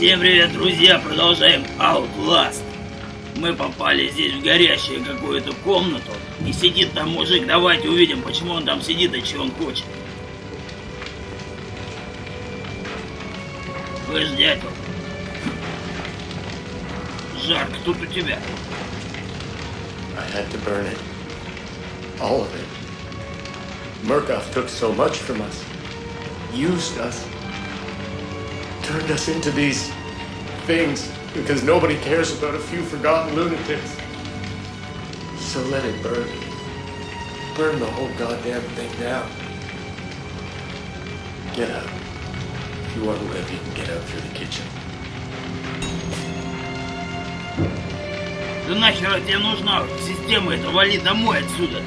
Всем привет, друзья! Продолжаем Outlast. Мы попали здесь в горящую какую-то комнату. И сидит там мужик. Давайте увидим, почему он там сидит и что он хочет. Слышь, дядя. Жарко тут у тебя. I had to burn it. All of it. Murkoff took so much from us. Used us. Turned us into these things because nobody cares about a few forgotten lunatics. So let it burn. Burn the whole goddamn thing down. Get out. If you want to live, you can get out through the kitchen. Да нахер тебе нужна система эта? Вали домой отсюда.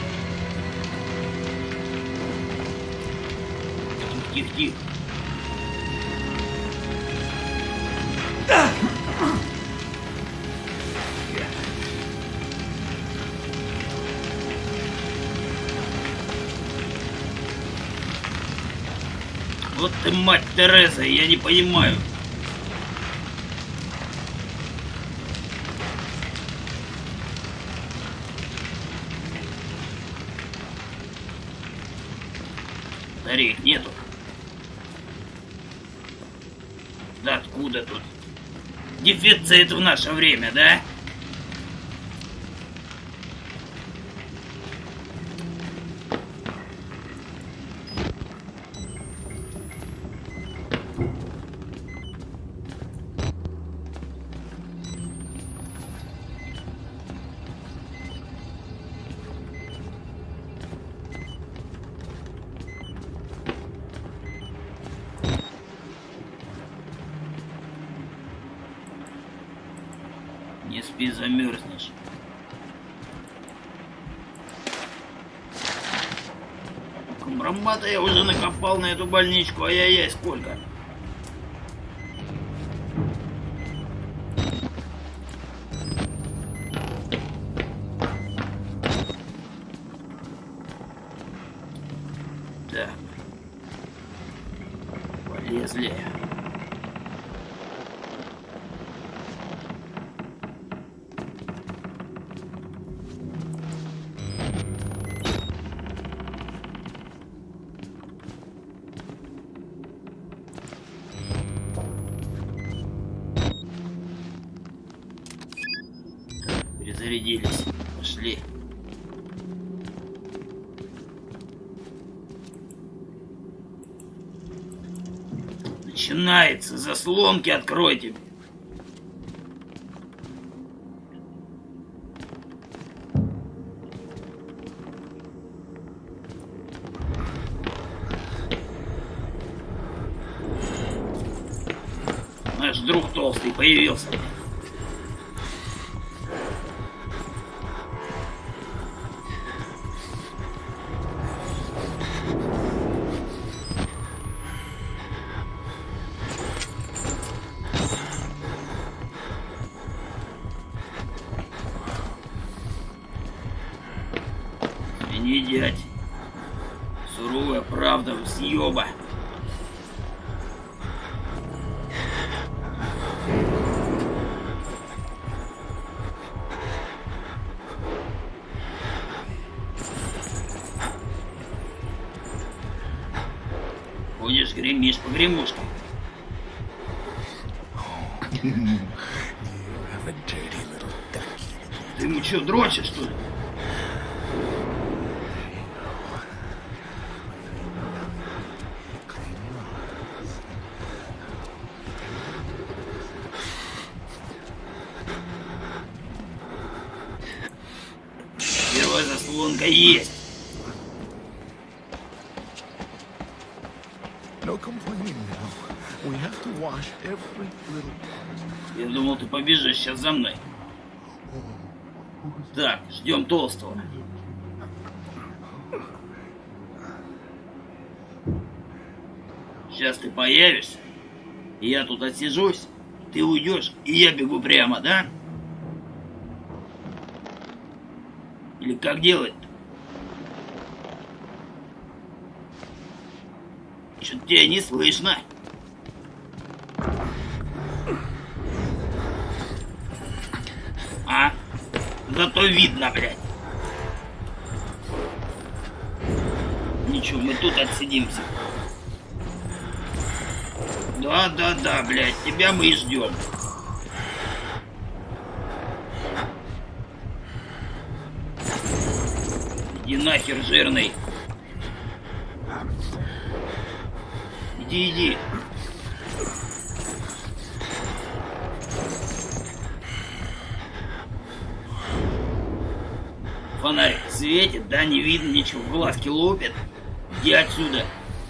Тихо-тихо. Вот ты, мать Тереза, я не понимаю. Батареек нету. Да откуда тут? Дефицит в наше время, да? Не спи, замерзнешь. Компромата я уже накопал на эту больничку, ай-яй-яй, сколько? Так. Полезли. Зарядились. Пошли. Начинается. Заслонки откройте. Наш друг толстый появился. Не дядь. Суровая правда съеба. Ходишь, гремишь по гремушкам. Ты ему что, дрочишь, что ли? Первая заслонка есть. Я думал, ты побежишь сейчас за мной. Так, ждем толстого. Сейчас ты появишься, и я тут отсижусь, ты уйдешь, и я бегу прямо, да? Или как делать-то? Что-то тебя не слышно. зато видно, блядь. Ничего, мы тут отсидимся. Да, блядь, тебя мы и ждем. Иди нахер, жирный. Иди. Фонарик светит, да, не видно ничего, глазки лупит. Иди отсюда.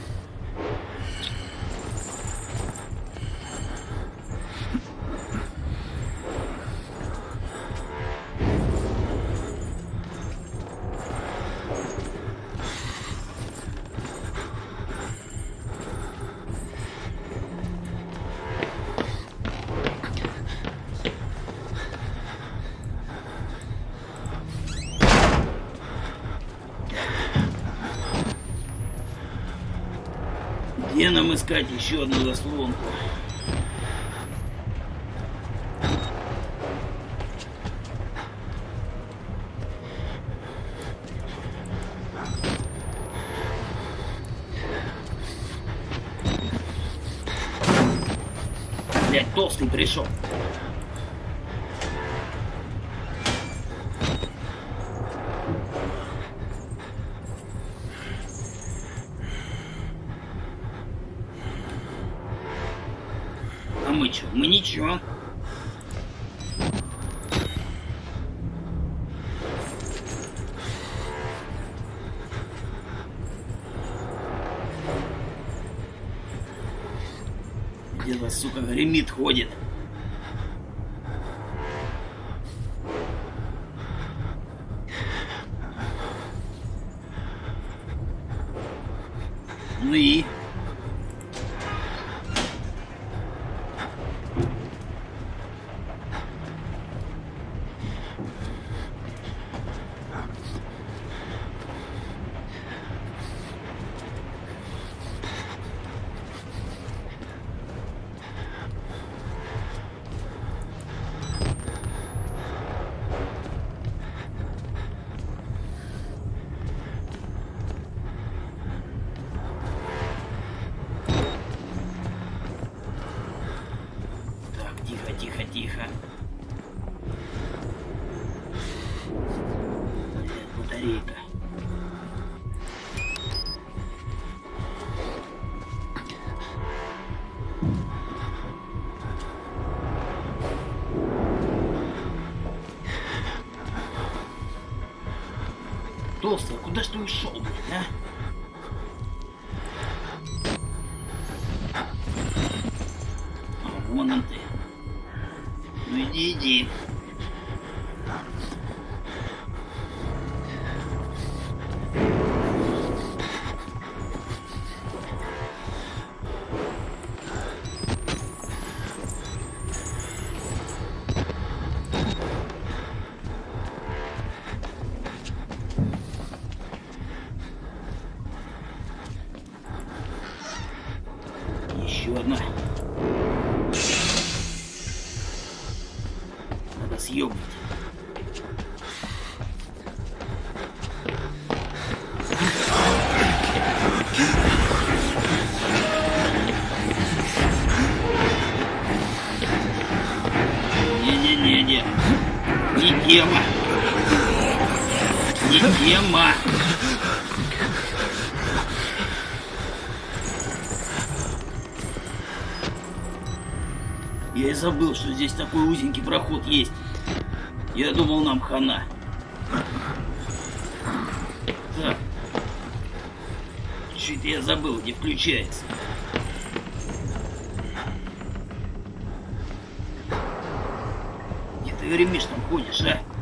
Где нам искать еще одну заслонку? Блядь, толстый пришел. А мы чё? Мы ничего. Дело, сука, гремит, ходит. Ну и... Тихо. Батарейка. Толстый, куда ж ты ушел, блин, а? Вон он ты. Ну иди. Еще одна. Надо съебать. Не. Не тема. Я и забыл, что здесь такой узенький проход есть. Я думал, нам хана. Так. Чуть я забыл, где включается. Где ты гремишь там ходишь, а?